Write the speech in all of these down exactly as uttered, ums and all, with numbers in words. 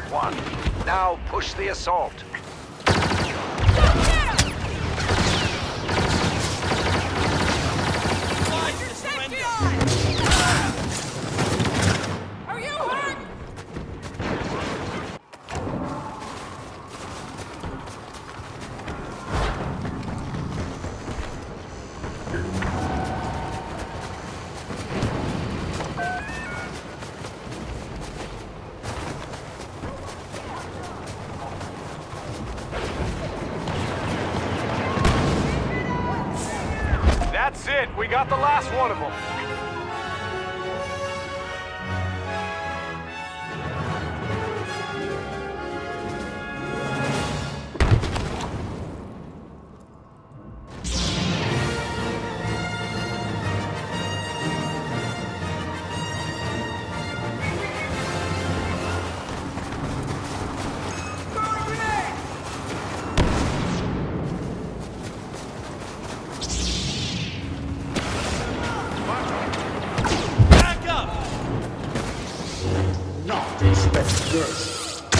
Got one. Now push the assault. Are you hurt? That's it. We got the last one of them. Yes.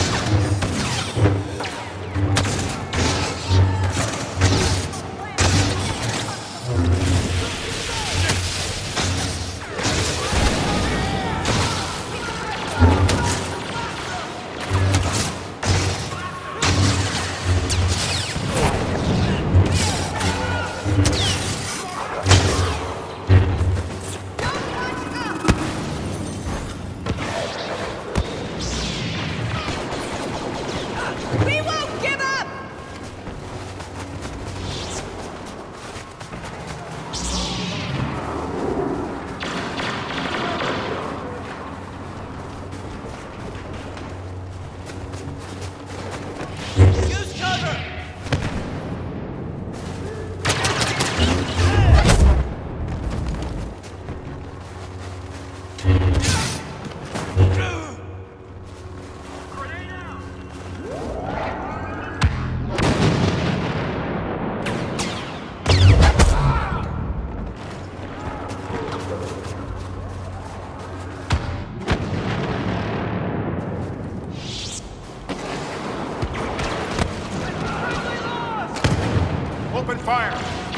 Open fire!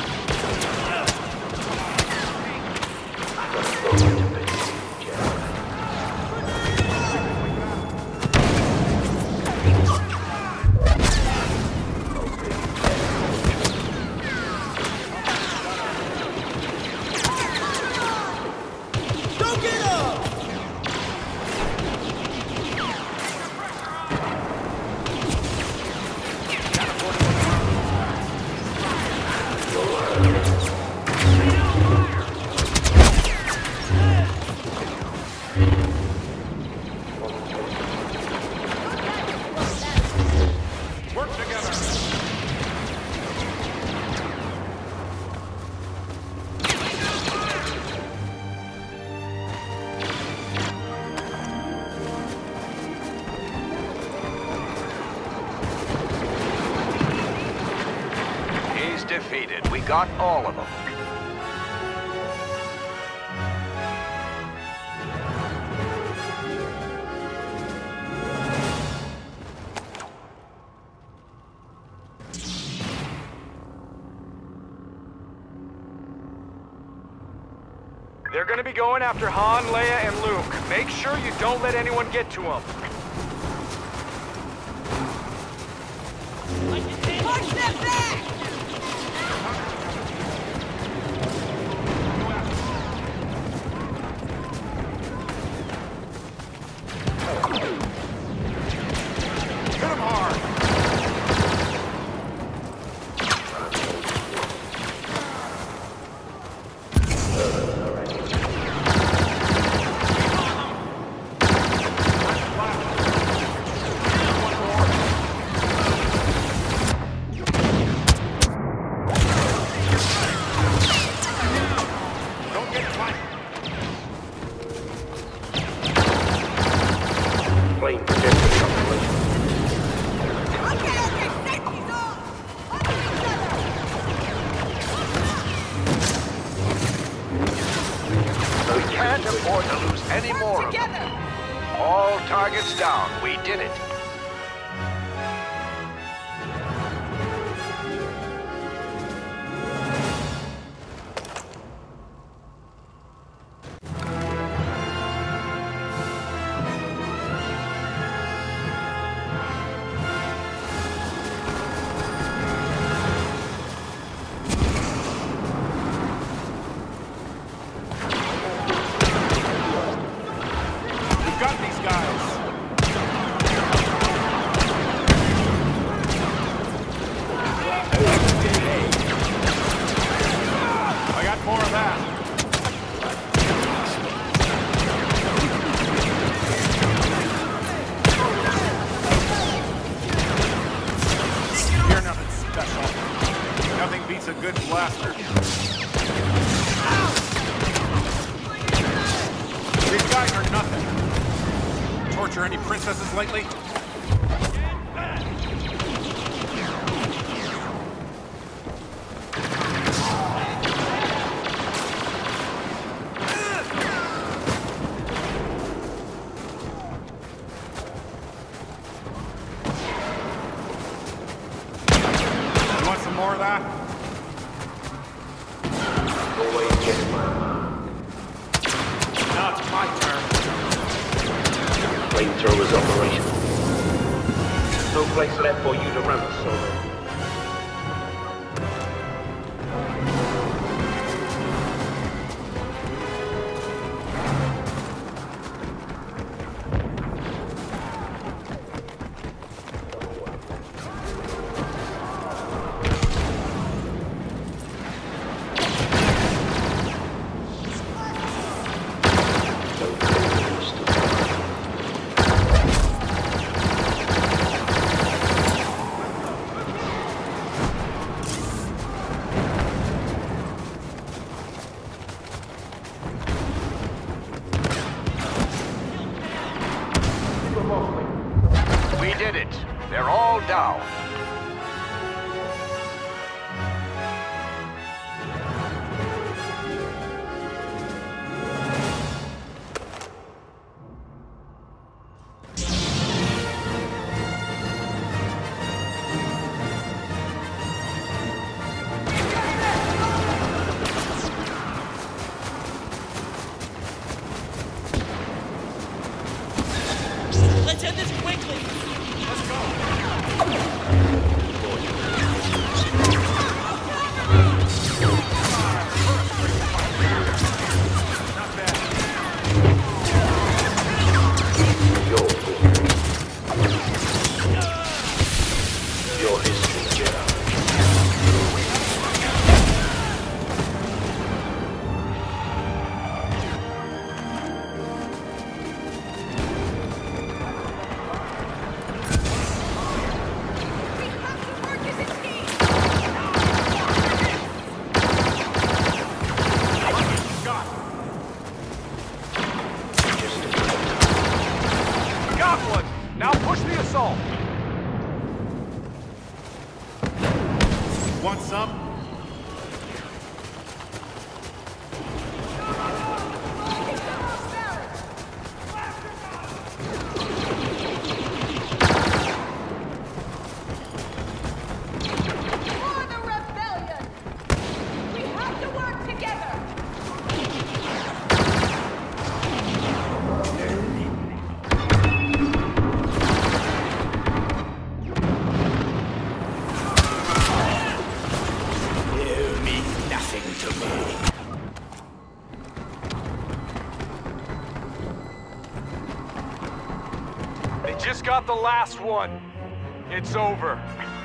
Defeated. We got all of them. They're gonna be going after Han, Leia, and Luke. Make sure you don't let anyone get to them. Push them back! Can't afford to lose any more of them. All targets down. We did it. good blaster. These guys are nothing. Torture any princesses lately? More of that? Now it's my turn. Flamethrower's operational. No place left for you to run, Solo. We did it. They're all down. Let's end this quickly! Let's go. Not bad. Your Your history, Jedi. Got one! Now push the assault! Want some? For the rebellion! We have to work together! They just got the last one. It's over.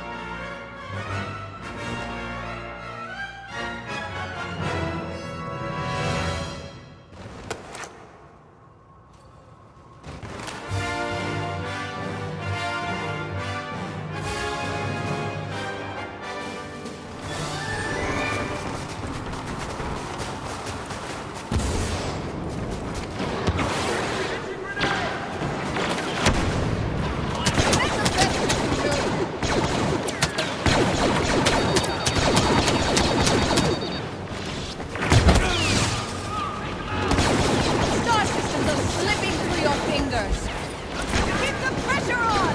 Star systems are slipping through your fingers! Keep the pressure on!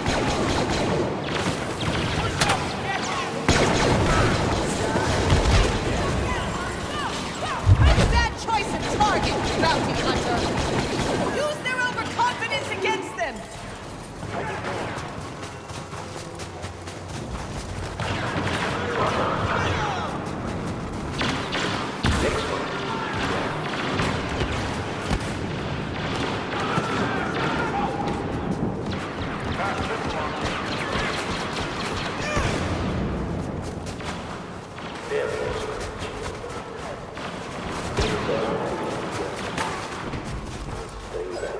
Bad choice of target, bounty hunter! Use their overconfidence against them! Next one. There it is. Stay back.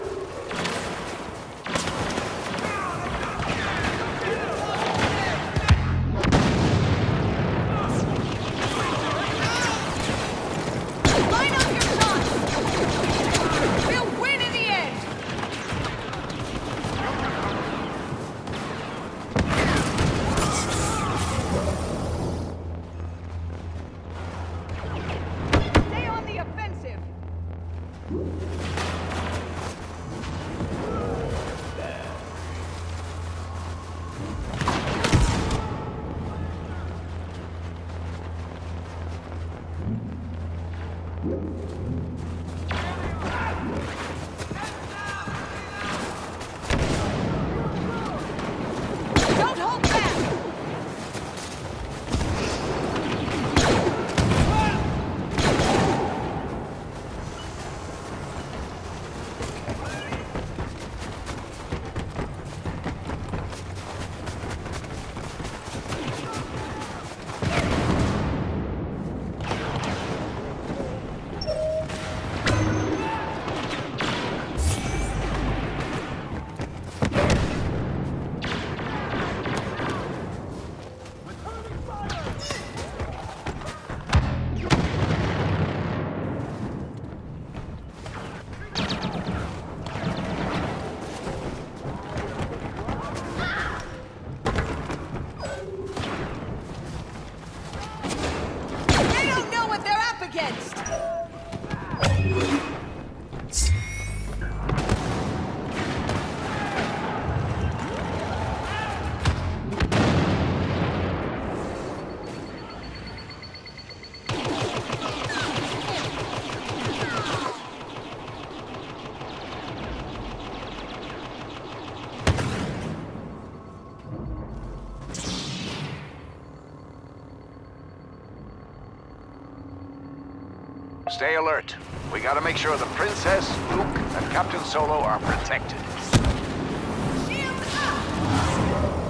Stay alert. We gotta make sure the Princess, Luke, and Captain Solo are protected. Shields up!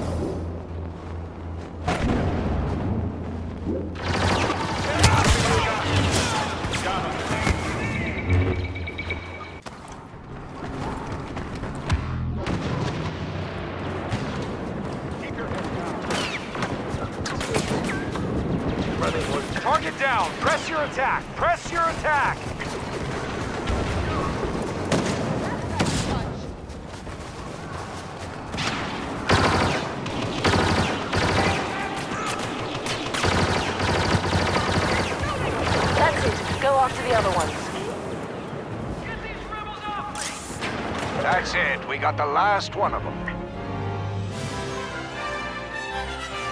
Target down! Press your attack! Press your attack! That's it. Go after the other ones. That's it. We got the last one of them.